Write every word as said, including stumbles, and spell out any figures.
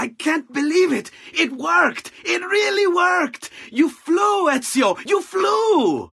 I can't believe it! It worked! It really worked! You flew, Ezio! You flew!